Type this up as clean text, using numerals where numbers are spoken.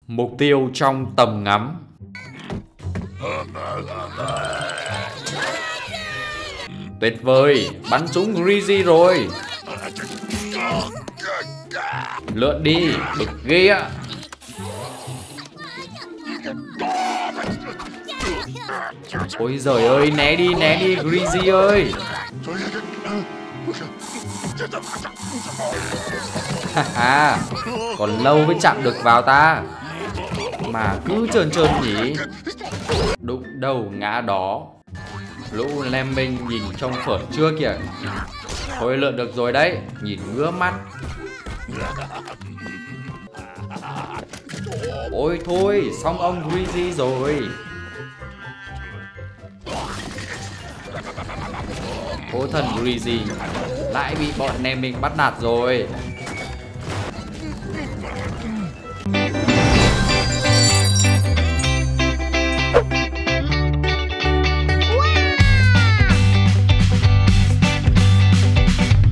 Mục tiêu trong tầm ngắm. Tuyệt vời, bắn trúng Greasy rồi. Lượn đi, bực ghê ạ. Ôi giời ơi, né đi Greasy ơi. Haha, còn lâu mới chạm được vào ta. Mà cứ trơn nhỉ. Đụng đầu ngã đó. Lũ lemming nhìn trông phởn chưa kìa. Thôi lượn được rồi đấy, nhìn ngứa mắt. Ôi thôi, xong ông Greasy rồi. Cố thần Greasy lại bị bọn lemming bắt nạt rồi.